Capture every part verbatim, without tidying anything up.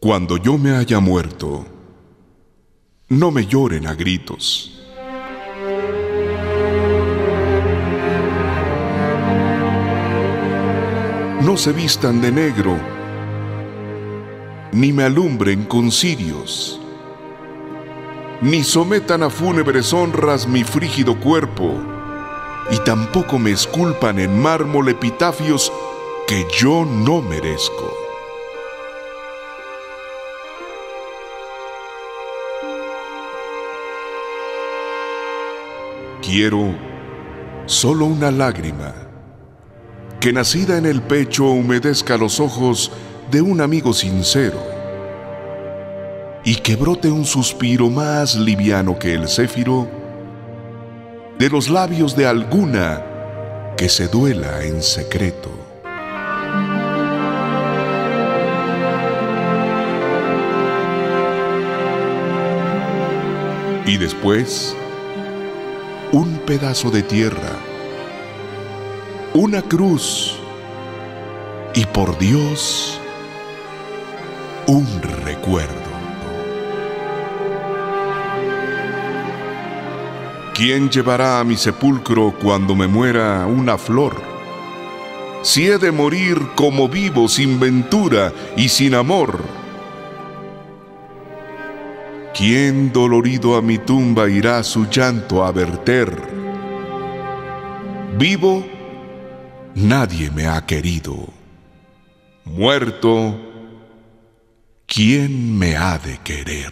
Cuando yo me haya muerto, no me lloren a gritos. No se vistan de negro, ni me alumbren con cirios, ni sometan a fúnebres honras mi frígido cuerpo, y tampoco me esculpan en mármol epitafios que yo no merezco. Quiero solo una lágrima, que nacida en el pecho humedezca los ojos de un amigo sincero, y que brote un suspiro más liviano que el céfiro de los labios de alguna que se duela en secreto. Y después, un pedazo de tierra, una cruz y, por Dios, un recuerdo. ¿Quién llevará a mi sepulcro cuando me muera una flor? Si he de morir como vivo, sin ventura y sin amor. ¿Quién dolorido a mi tumba irá su llanto a verter? Vivo, nadie me ha querido. Muerto, ¿quién me ha de querer?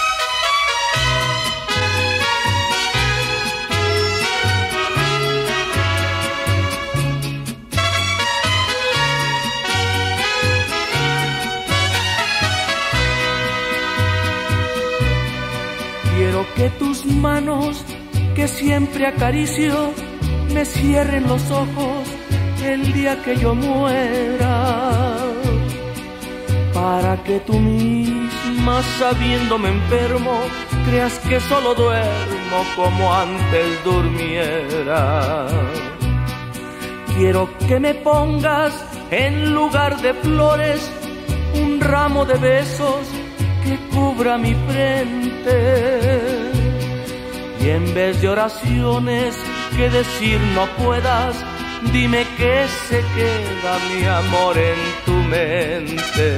Quiero que tus manos, que siempre acaricio, me cierren los ojos el día que yo muera, para que tú misma, sabiéndome enfermo, creas que solo duermo como antes durmiera. Quiero que me pongas en lugar de flores un ramo de besos que cubra mi frente, y en vez de oraciones que decir no puedas, dime que se queda mi amor en tu mente.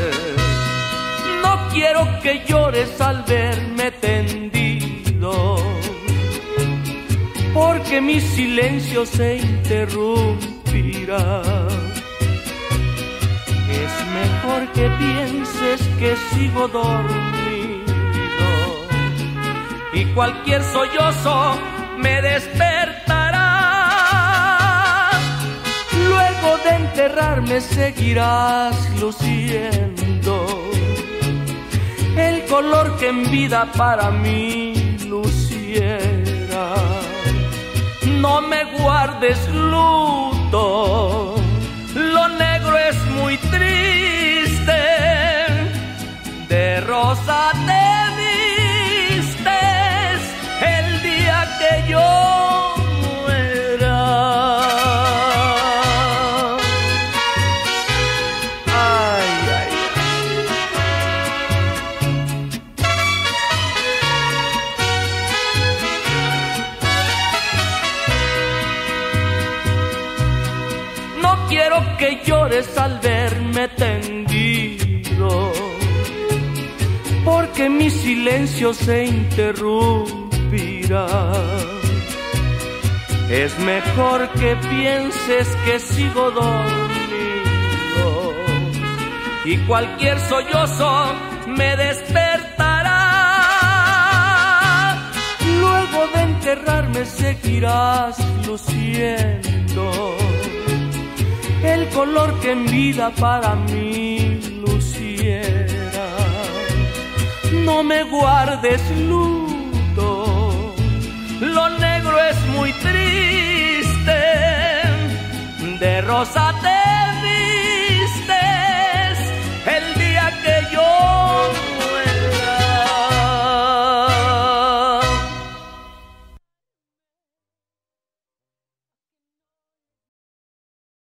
No quiero que llores al verme tendido, porque mi silencio se interrumpirá. Es mejor que pienses que sigo dormido, y cualquier sollozo me despertará. Luego de enterrarme seguirás luciendo el color que en vida para mí luciera. No me guardes luto, lo negro es muy triste, de rosa te vistes el día que yo muera. Ay, ay, ay. No quiero que llores al verme tendido, porque mi silencio se interrumpirá. Es mejor que pienses que sigo dormido, y cualquier sollozo me despertará. Luego de enterrarme seguirás luciendo el color que en vida para mí luciera. No me guardes luto, lo negro es muy triste, de rosa te